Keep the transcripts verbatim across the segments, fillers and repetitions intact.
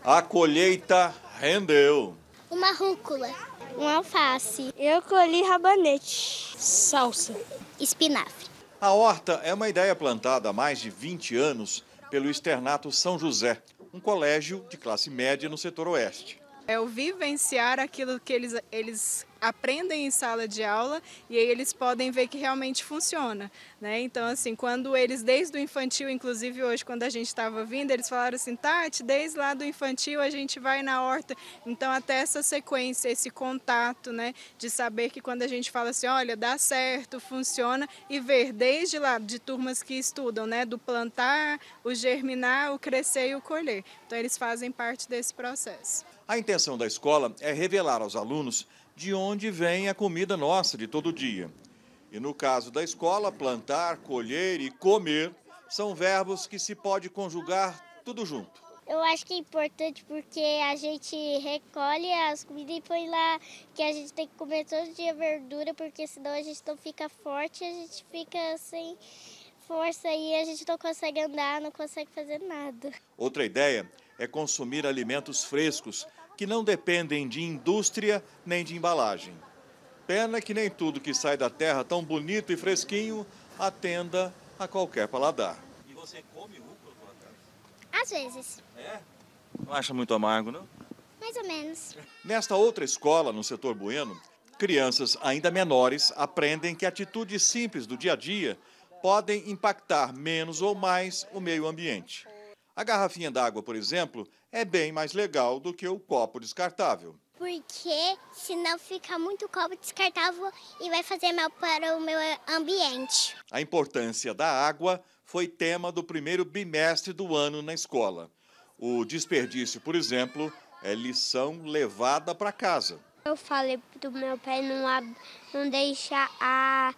A colheita rendeu. Uma rúcula. Um alface. Eu colhi rabanete. Salsa. Espinafre. A horta é uma ideia plantada há mais de vinte anos pelo Externato São José, um colégio de classe média no setor oeste. É o vivenciar aquilo que eles, eles aprendem em sala de aula e aí eles podem ver que realmente funciona, né? Então, assim, quando eles, desde o infantil, inclusive hoje, quando a gente estava vindo, eles falaram assim, Tati, desde lá do infantil a gente vai na horta. Então, até essa sequência, esse contato, né? De saber que quando a gente fala assim, olha, dá certo, funciona, e ver desde lá, de turmas que estudam, né? Do plantar, o germinar, o crescer e o colher. Então, eles fazem parte desse processo. A intenção da escola é revelar aos alunos de onde vem a comida nossa de todo dia. E no caso da escola, plantar, colher e comer são verbos que se pode conjugar tudo junto. Eu acho que é importante porque a gente recolhe as comidas e põe lá que a gente tem que comer todo dia verdura, porque senão a gente não fica forte, a gente fica sem força e a gente não consegue andar, não consegue fazer nada. Outra ideia é consumir alimentos frescos que não dependem de indústria nem de embalagem. Pena que nem tudo que sai da terra tão bonito e fresquinho atenda a qualquer paladar. E você come rúcula por acaso? Às vezes. É? Não acha muito amargo, não? Mais ou menos. Nesta outra escola, no setor Bueno, crianças ainda menores aprendem que atitudes simples do dia a dia podem impactar menos ou mais o meio ambiente. A garrafinha d'água, por exemplo, é bem mais legal do que o copo descartável. Porque senão fica muito copo descartável e vai fazer mal para o meu ambiente. A importância da água foi tema do primeiro bimestre do ano na escola. O desperdício, por exemplo, é lição levada para casa. Eu falei para o meu pai não, ab... não deixar a...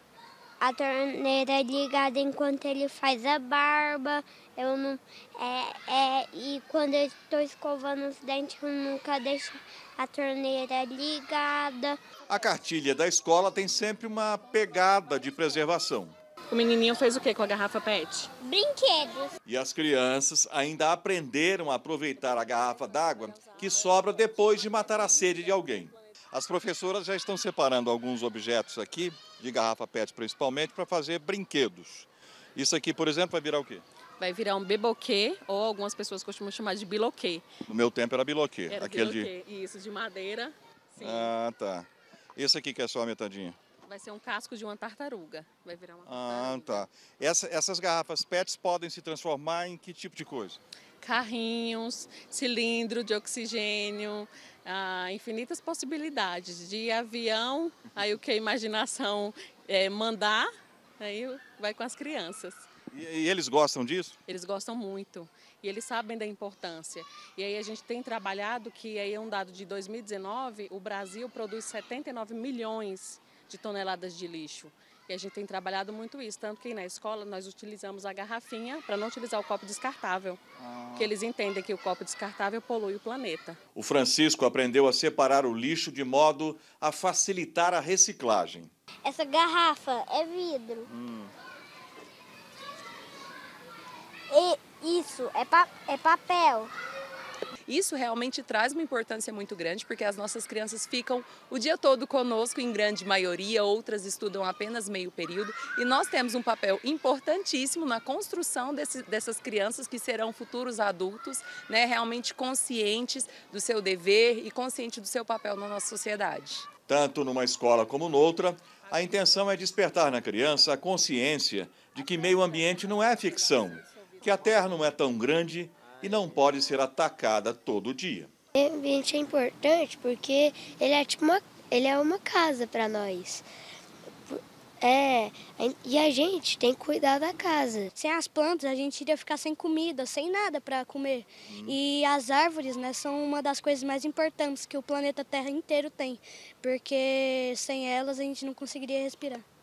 a torneira ligada enquanto ele faz a barba. Eu não, é, é, e quando eu estou escovando os dentes, eu nunca deixo a torneira ligada. A cartilha da escola tem sempre uma pegada de preservação. O menininho fez o que com a garrafa pet? Brinquedos. E as crianças ainda aprenderam a aproveitar a garrafa d'água que sobra depois de matar a sede de alguém. As professoras já estão separando alguns objetos aqui, de garrafa pet principalmente, para fazer brinquedos. Isso aqui, por exemplo, vai virar o quê? Vai virar um beboquê, ou algumas pessoas costumam chamar de biloquê. No meu tempo era biloquê. Era aquele biloquê, de... isso, de madeira. Sim. Ah, tá. Esse aqui que é só a metadinha? Vai ser um casco de uma tartaruga. Vai virar uma Ah, tartaruga. tá. Essa, essas garrafas pets podem se transformar em que tipo de coisa? Carrinhos, cilindro de oxigênio, ah, infinitas possibilidades. De avião, aí o que a imaginação é, mandar, aí vai com as crianças. E, e eles gostam disso? Eles gostam muito e eles sabem da importância. E aí a gente tem trabalhado que, aí é um dado de dois mil e dezenove, o Brasil produz setenta e nove milhões de toneladas de lixo. E a gente tem trabalhado muito isso, tanto que na escola nós utilizamos a garrafinha para não utilizar o copo descartável, ah. porque eles entendem que o copo descartável polui o planeta. O Francisco aprendeu a separar o lixo de modo a facilitar a reciclagem. Essa garrafa é vidro. Hum. E isso é, pa é papel. Isso realmente traz uma importância muito grande, porque as nossas crianças ficam o dia todo conosco, em grande maioria, outras estudam apenas meio período, e nós temos um papel importantíssimo na construção desse, dessas crianças que serão futuros adultos, né, realmente conscientes do seu dever e conscientes do seu papel na nossa sociedade. Tanto numa escola como noutra, a intenção é despertar na criança a consciência de que meio ambiente não é ficção, que a Terra não é tão grande e não pode ser atacada todo dia. O meio ambiente é importante porque ele é tipo uma, ele é uma casa para nós. É, e a gente tem que cuidar da casa. Sem as plantas a gente iria ficar sem comida, sem nada para comer. Hum. E as árvores, né, são uma das coisas mais importantes que o planeta Terra inteiro tem, porque sem elas a gente não conseguiria respirar.